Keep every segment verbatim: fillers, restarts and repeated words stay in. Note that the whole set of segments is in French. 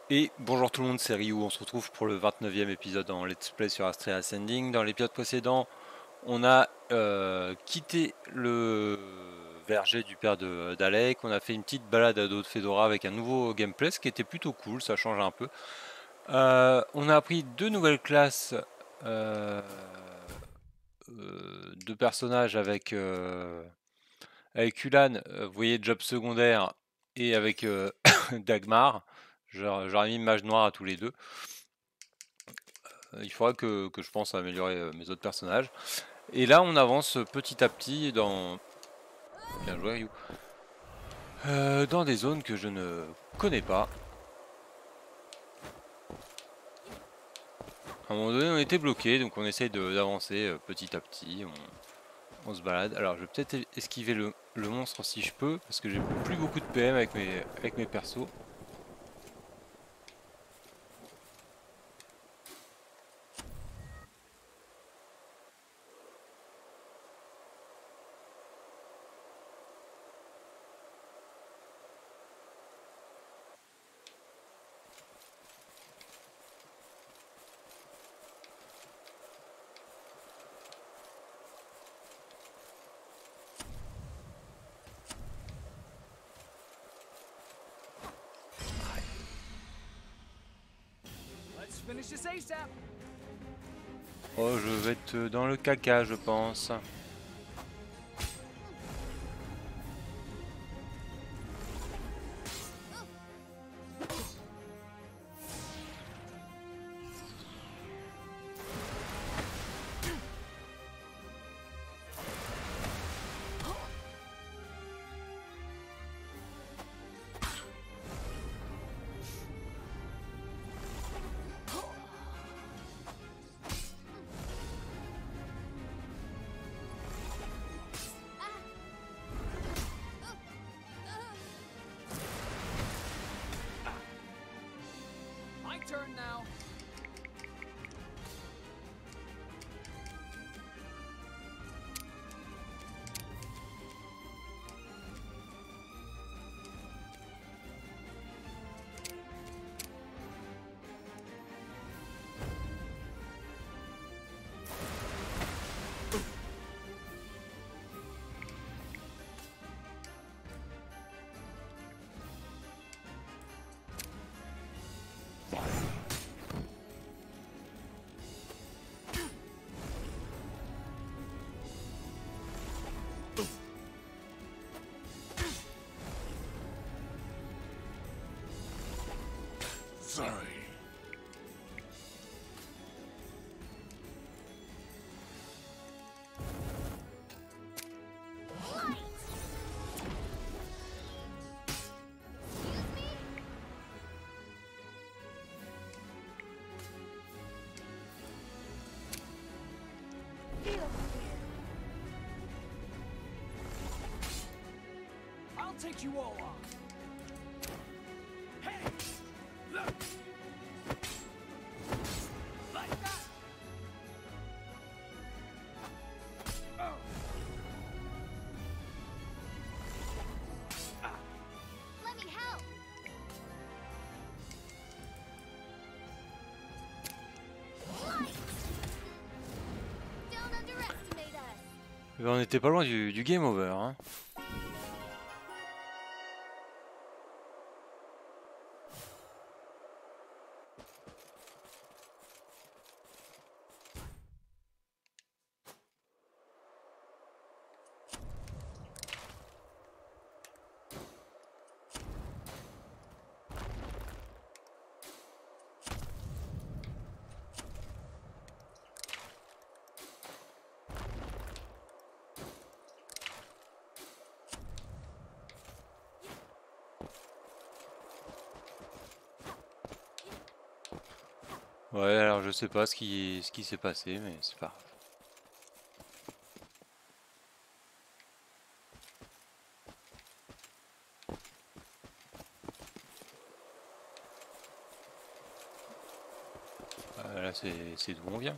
Et bonjour tout le monde, c'est Ryu, on se retrouve pour le vingt-neuvième épisode en Let's Play sur Astrea Ascending. Dans l'épisode précédent, on a euh, quitté le verger du père de- d'Alec, on a fait une petite balade à dos de Fedora avec un nouveau gameplay, ce qui était plutôt cool, ça change un peu. Euh, on a appris deux nouvelles classes euh, euh, de personnages avec, euh, avec Ulan, euh, vous voyez, job secondaire, et avec euh, Dagmar. J'aurais j'aurais mis mage noire à tous les deux. Il faudra que, que je pense à améliorer euh, mes autres personnages. Et là, on avance petit à petit dans. Bien joué, Ryu. Euh, dans des zones que je ne connais pas. À un moment donné, on était bloqué, donc on essaye de- d'avancer euh, petit à petit. On, on se balade. Alors, je vais peut-être esquiver le, le monstre si je peux, parce que j'ai plus beaucoup de P M avec mes, avec mes persos. Oh, je vais être dans le caca, je pense. Sorry. I'll take you all on. Hey! Look! Like that! Oh! Ah. Let me help. Light. Don't underestimate us. Eh ben, on était pas loin du, du game over, hein. Ouais, alors je sais pas ce qui, ce qui s'est passé, mais c'est pas grave. Euh, là, c'est c'est d'où on vient.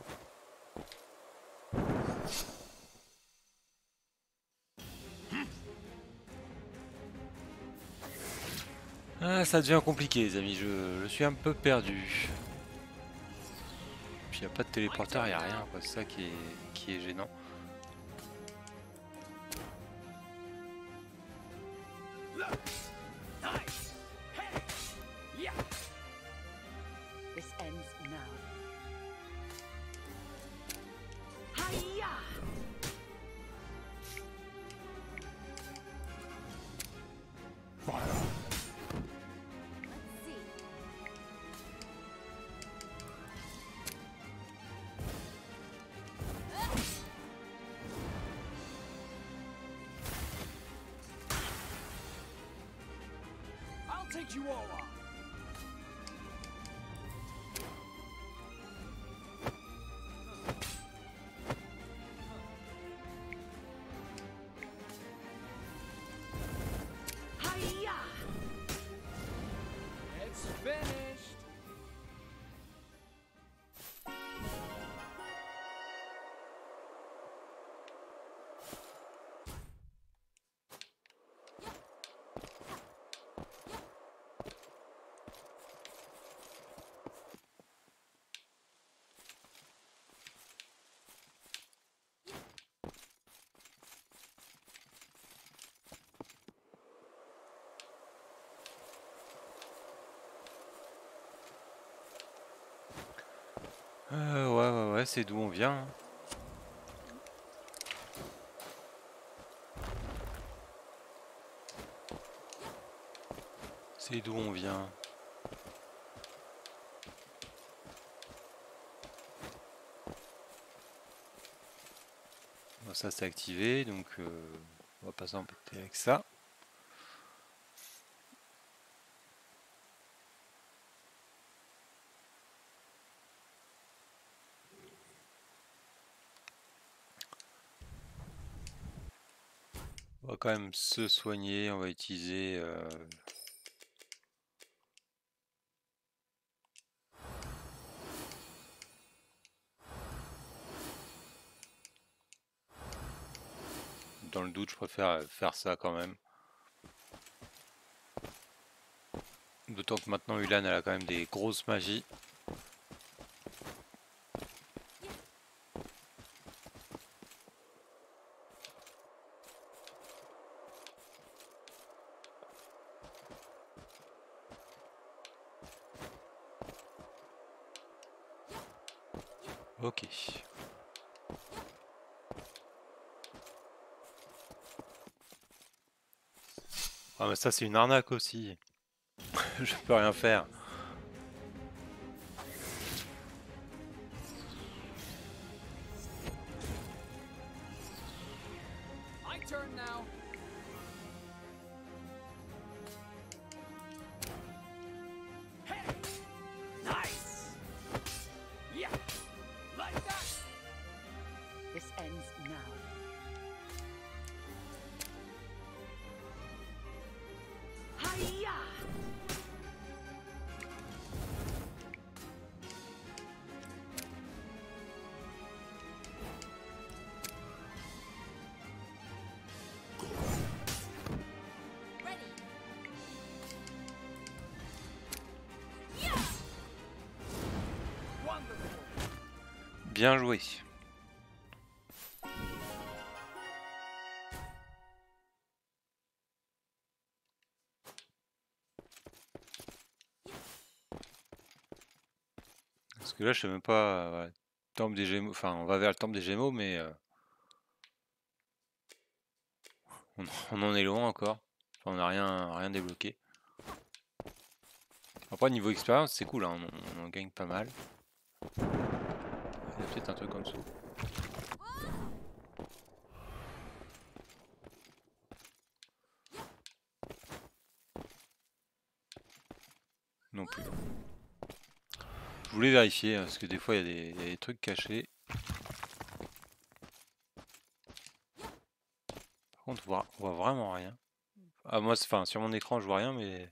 Ah, ça devient compliqué, les amis. Je, je suis un peu perdu. Puis il n'y a pas de téléporteur, il n'y a rien. C'est ça qui est, qui est gênant. Nice. Hey. Yeah. This ends now. Hiya! Fire. Let's see. I'll take you all on. Hiya! It's finished. Euh, ouais, ouais, ouais, c'est d'où on vient. Hein. C'est d'où on vient. Bon, ça c'est activé, donc euh, on va pas s'embêter avec ça. On va quand même se soigner, on va utiliser euh, dans le doute, je préfère faire ça quand même. D'autant que maintenant Ulan elle a quand même des grosses magies. Ok. Ah mais ça c'est une arnaque aussi. Je peux rien faire. My turn now. Hey. Nice. Yeah. Like that. This ends now. Hiya! Ready. Wonderful. Bien joué. Parce que là je sais même pas. euh, ouais, temple des Gémeaux. Enfin on va vers le temple des Gémeaux mais euh, on, on en est loin encore. Enfin, on n'a rien, rien débloqué. Après niveau expérience c'est cool, hein, on, on en gagne pas mal. Il y a peut-être un truc en dessous. Non plus. Je voulais vérifier hein, parce que des fois il y, a des- il y a des trucs cachés. Par contre on voit, on voit vraiment rien. Ah moi c'est- enfin sur mon écran je vois rien mais.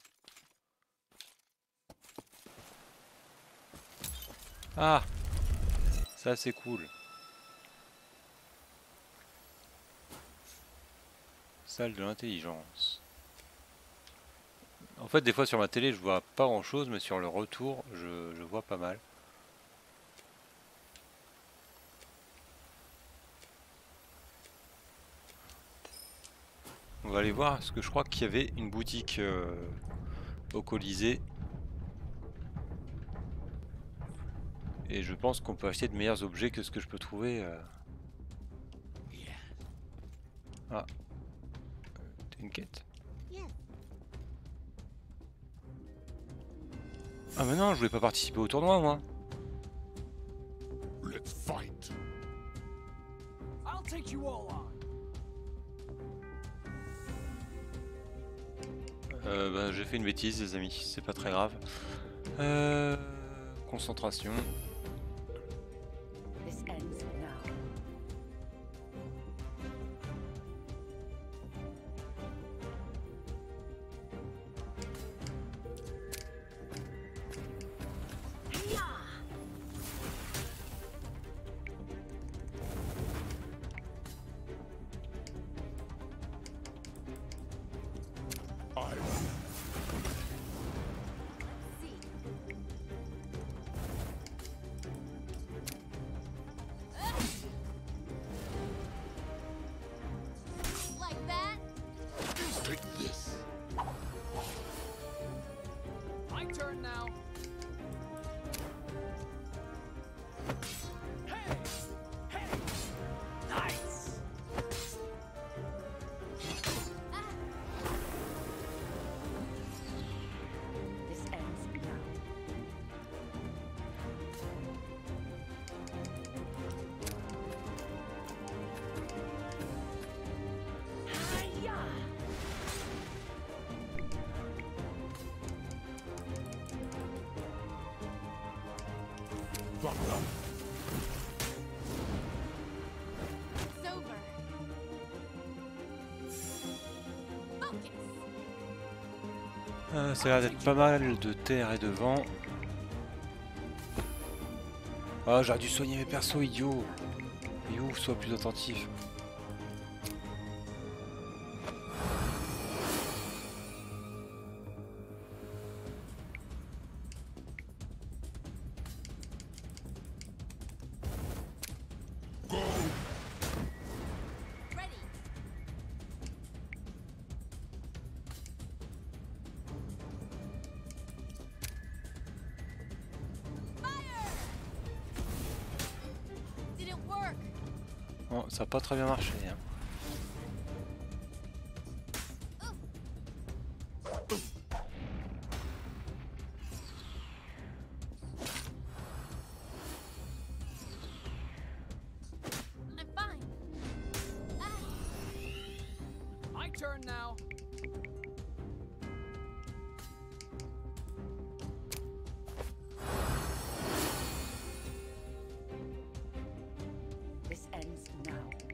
Ah, ça c'est cool. Salle de l'intelligence. En fait, des fois sur ma télé, je vois pas grand chose, mais sur le retour, je, je vois pas mal. On va aller voir, parce que je crois qu'il y avait une boutique euh, au Colisée. Et je pense qu'on peut acheter de meilleurs objets que ce que je peux trouver. Euh... Ah, t'as une quête. Ah mais non, je voulais pas participer au tournoi moi. Let's fight. I'll take you all on. Euh, bah, j'ai fait une bêtise les amis, c'est pas très grave. Euh... Concentration. This ends now. Hiya! I Like that? take this. My turn now. Hey! Hey! Nice! This ends now. Hiya! Fuck up. It's over. Focus. Euh, ça a l'air d'être pas mal de terre et de vent. Ah, j'aurais dû soigner mes persos, idiot. You, sois plus attentif. Ready. Fire! Didn't work. Bon, ça a pas très bien marché. Hein. I'm fine. Ah, My turn now. This ends now.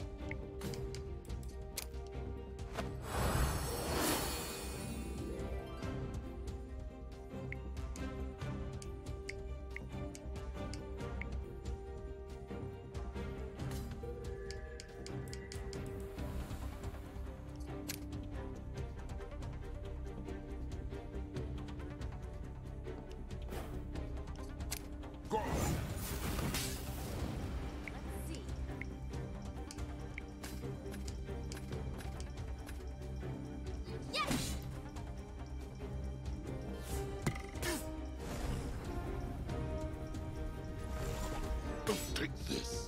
Go. let's see. Yes! Take this.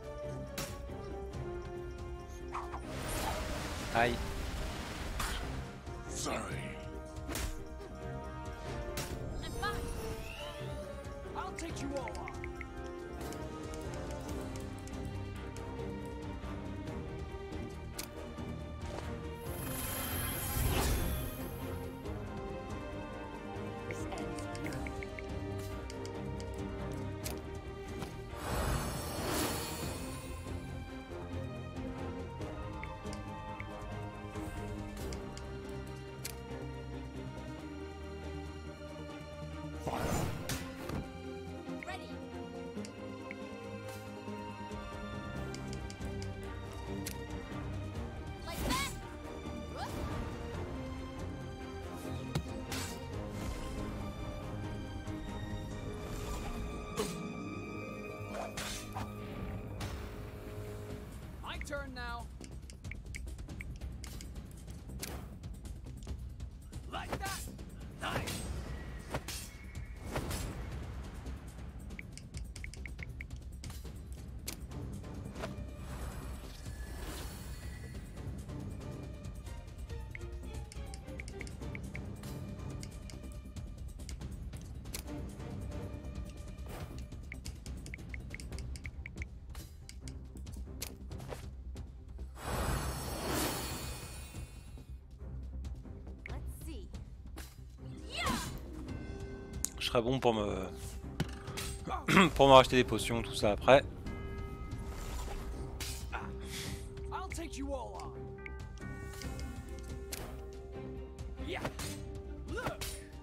Aïe. Sorry. I'm fine. I'll take you all on. This ends now. Fire. Ready. turn now. Like that. Nice. Let's see. Je serais bon pour me pour me racheter des potions, tout ça après. I'll take you all on. Yeah. Look.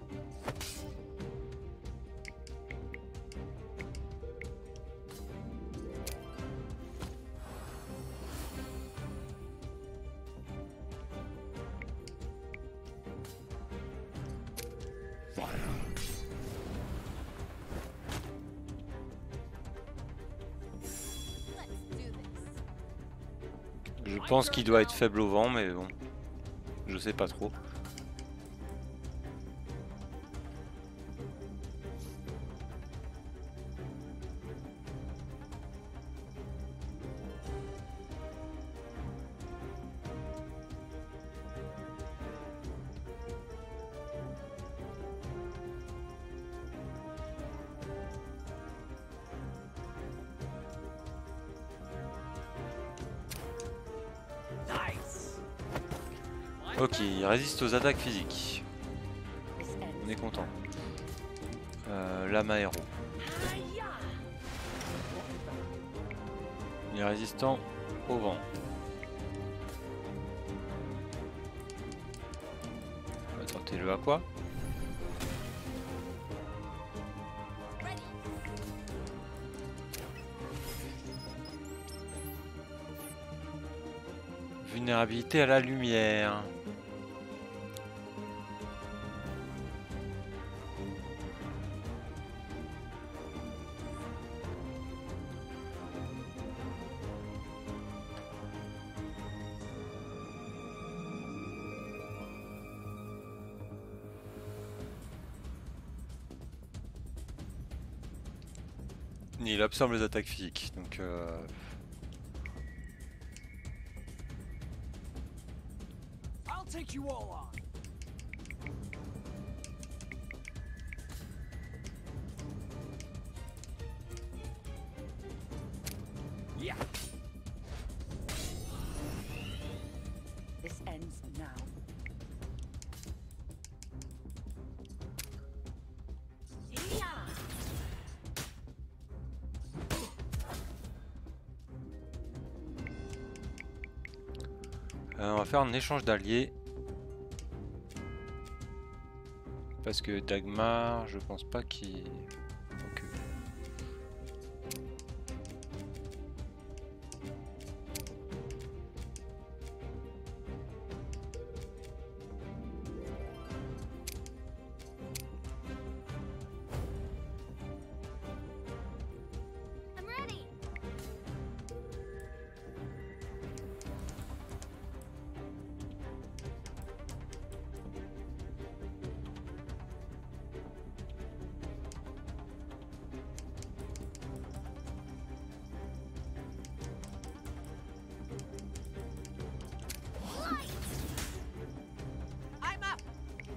Let's do this. Je pense qu'il doit être faible au vent, mais bon, je sais pas trop. Nice. Ok, il résiste aux attaques physiques. This ends On est content. Euh, Lame aéro. Hiya! Il est résistant au vent. On va tenter le aqua. Ready. Vulnérabilité à la lumière. Il absorbe les attaques physiques, donc euh... I'll take you all on. Yeah. This ends now. Hiya! Euh, on va faire un échange d'alliés. Parce que Dagmar, je pense pas qu'il... Donc, euh, I'm ready. Light. I'm up.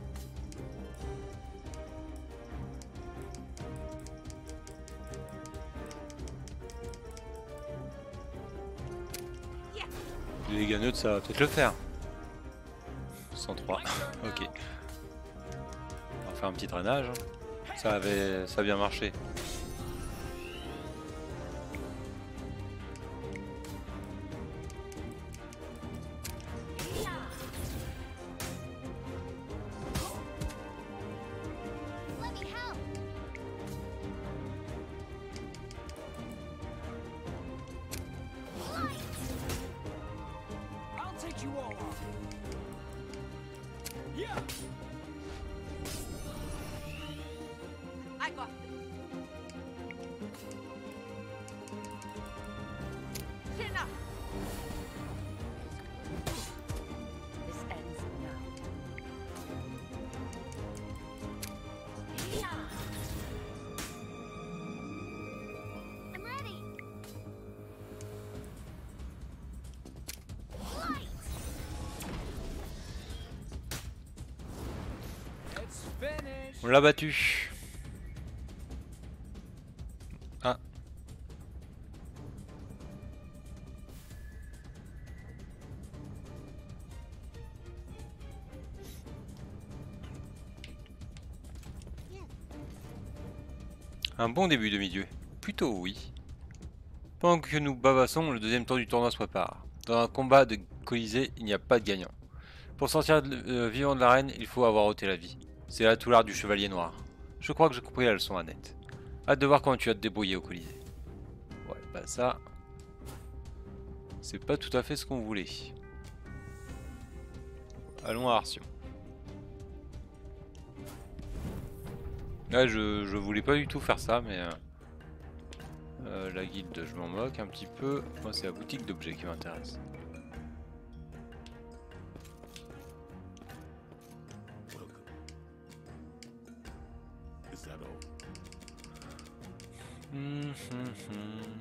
Yeah. les ganeuts, ça va peut-être le faire. cent trois. My turn now. Ok. On va faire un petit drainage. Ça avait, ça a bien marché. Yeah. Let me help. Light. I'll take you all on. Yeah. I got this. Chin up. On l'a battu. Ah. Un bon début de milieu. Plutôt oui. Pendant que nous bavassons, le deuxième tour du tournoi se prépare. Dans un combat de Colisée, il n'y a pas de gagnant. Pour sortir de- euh, vivant de l'arène, il faut avoir ôté la vie. C'est là tout l'art du chevalier noir. Je crois que j'ai compris la leçon, Annette. Hâte de voir comment tu vas te débrouiller au Colisée. Ouais, bah ça... C'est pas tout à fait ce qu'on voulait. Allons à Arsion. Là, je, je voulais pas du tout faire ça, mais... Euh, euh, la guilde, je m'en moque un petit peu. Moi, c'est la boutique d'objets qui m'intéresse. Welcome. Is that all? Hum, hum, hum.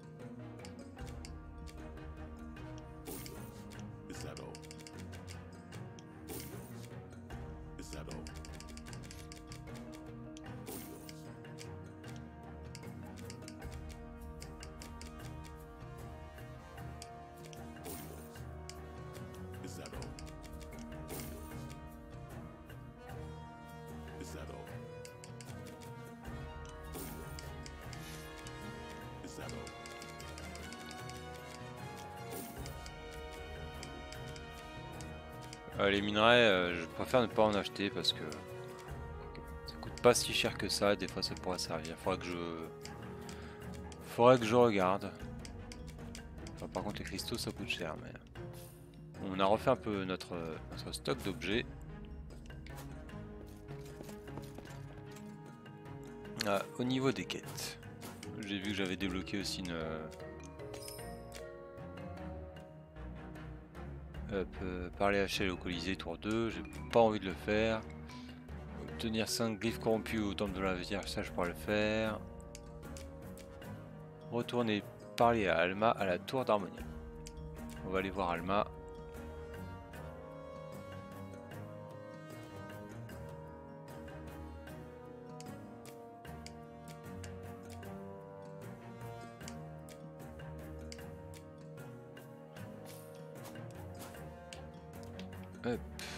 Is that all? Is that all? Is that all? Is that all? Is that all? Euh, les minerais, euh, je préfère ne pas en acheter parce que ça coûte pas si cher que ça. Des fois, ça pourrait servir. Faudrait que je, faudrait que je regarde. Enfin, par contre, les cristaux, ça coûte cher. Mais on a refait un peu notre, notre stock d'objets. Ah, au niveau des quêtes, j'ai vu que j'avais débloqué aussi une. Hop, euh, parler à Shell au Colisée, tour deux, j'ai pas envie de le faire. Obtenir cinq glyphes corrompus au temple de la Vierge, ça je pourrais le faire. Retourner parler à Alma à la tour d'Harmonia. On va aller voir Alma. Hop.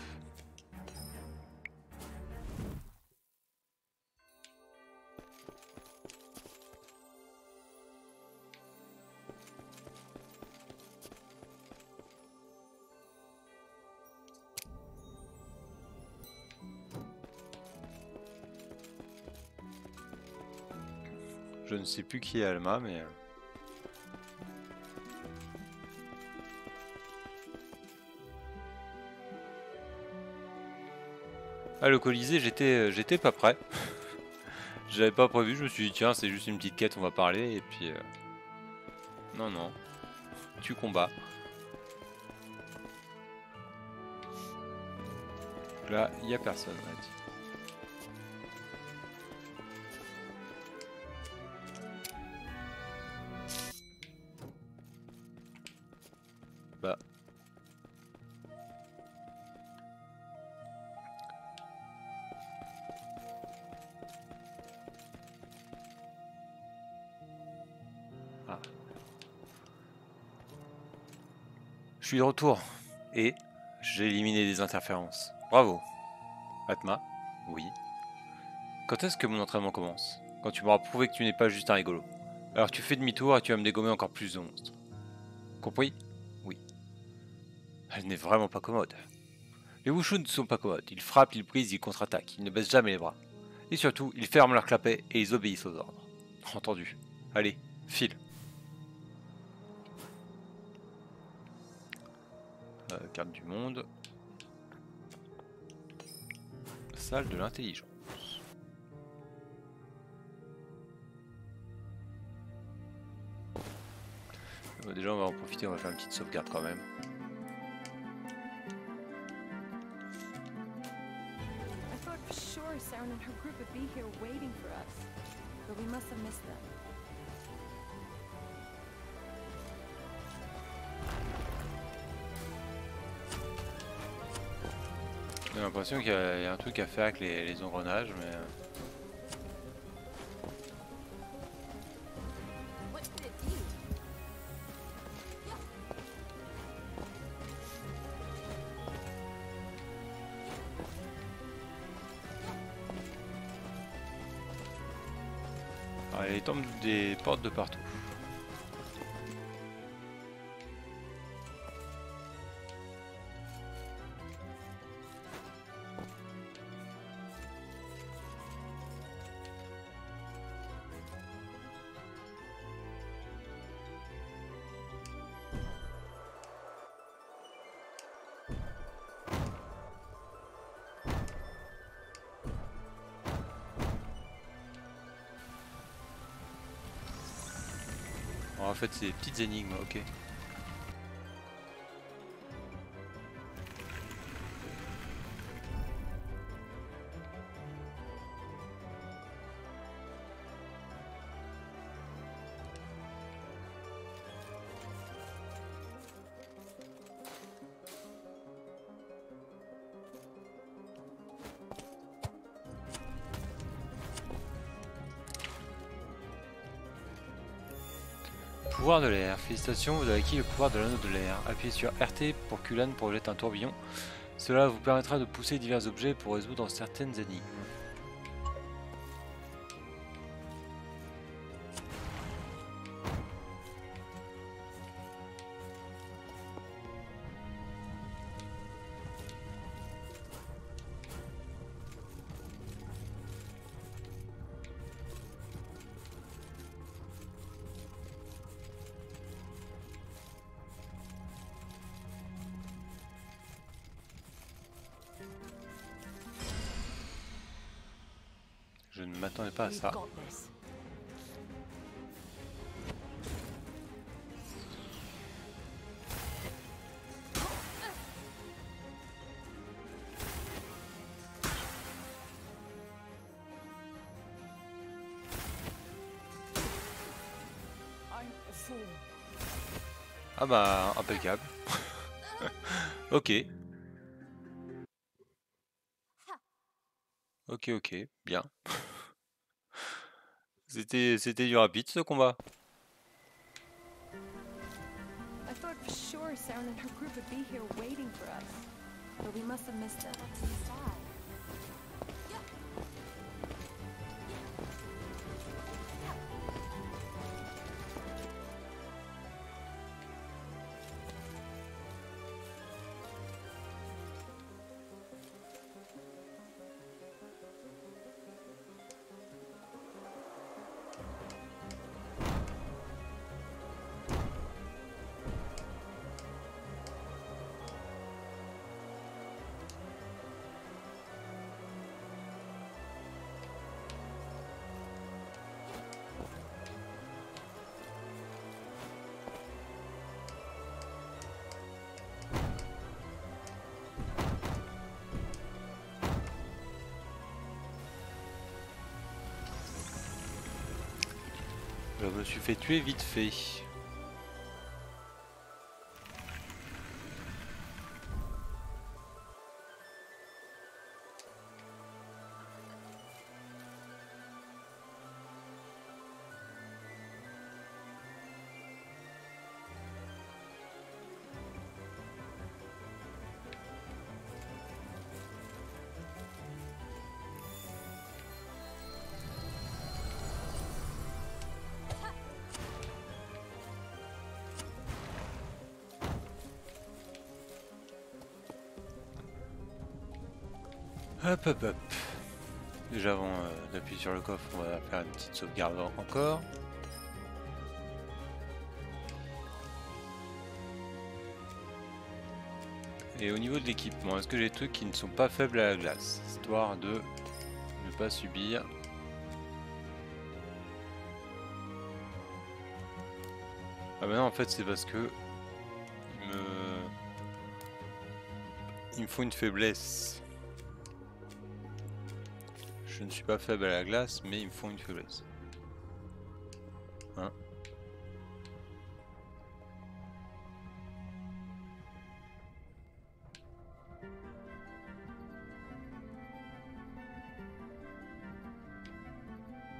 Je ne sais plus qui est Alma, mais... Ah, le Colisée, j'étais j'étais pas prêt. J'avais pas prévu, je me suis dit tiens, c'est juste une petite quête, on va parler, et puis... Euh... Non, non. Tu combats. Là, il n'y a personne, on a dit. Bah... Ah. Je suis de retour et j'ai éliminé des interférences. Bravo. Atma, oui. Quand est-ce que mon entraînement commence? Quand tu m'auras prouvé que tu n'es pas juste un rigolo. Alors tu fais demi-tour et tu vas me dégommer encore plus de monstres. Compris? Oui. Elle n'est vraiment pas commode. Les Wushu ne sont pas commodes. Ils frappent, ils brisent, ils contre-attaquent. Ils ne baissent jamais les bras. Et surtout, ils ferment leurs clapets et ils obéissent aux ordres. Entendu. Allez, file. Euh, carte du monde. Salle de l'intelligence. Euh, déjà on va en profiter, on va faire une petite sauvegarde quand même. I thought for sure Saren and her group would be here waiting for us, but we must have missed them. l'impression qu'il y, a il y a un truc à faire avec les, les engrenages, mais... euh, What did it do? Ah, il tombe des portes de partout. En fait, c'est des petites énigmes, ok. Pouvoir de l'air. Félicitations, vous avez acquis le pouvoir de l'anneau de l'air. Appuyez sur R T pour Kulan projette un tourbillon. Cela vous permettra de pousser divers objets pour résoudre certaines énigmes. Je ne m'attendais pas à We've ça. got this. I'm a fool. Ah bah, impeccable. Ok. Ok, ok, bien. C'était c'était du rapide ce combat. I thought for sure Saren and her group would be here waiting for us. But we must have missed them. That's sad. Je me suis fait tuer vite fait. Hop hop hop. Déjà avant euh, d'appuyer sur le coffre, on va faire une petite sauvegarde encore. Et au niveau de l'équipement, est-ce que j'ai des trucs qui ne sont pas faibles à la glace, histoire de ne pas subir. Ah bah non, en fait c'est parce que il me il me faut une faiblesse. Je ne suis pas faible à la glace, mais il me faut une faiblesse. Hein?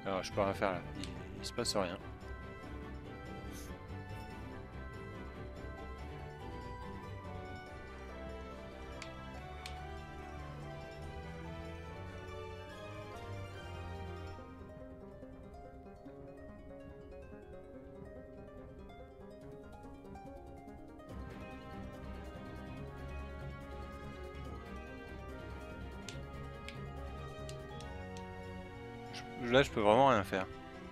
Alors je peux rien faire là, il, il se passe rien. Là, je peux vraiment rien faire.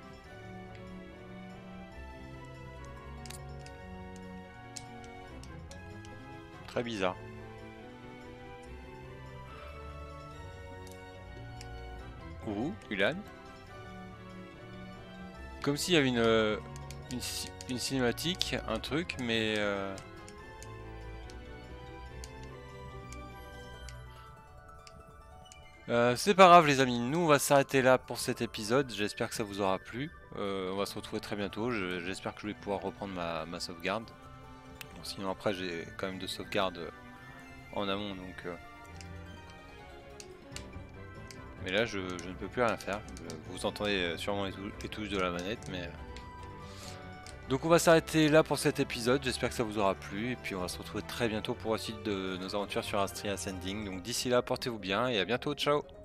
Très bizarre. Ouh, Ulan. Comme s'il y avait une, euh, une, une cinématique, un truc, mais... Euh... Euh, c'est pas grave les amis, nous on va s'arrêter là pour cet épisode, j'espère que ça vous aura plu, euh, on va se retrouver très bientôt, j'espère que je vais pouvoir reprendre ma, ma sauvegarde, bon, sinon après j'ai quand même de sauvegarde en amont donc... Euh... Mais là je, je ne peux plus rien faire, vous entendez sûrement les, tou les touches de la manette mais... Donc on va s'arrêter là pour cet épisode, j'espère que ça vous aura plu et puis on va se retrouver très bientôt pour la suite de nos aventures sur Astria Ascending. Donc d'ici là, portez-vous bien et à bientôt, ciao!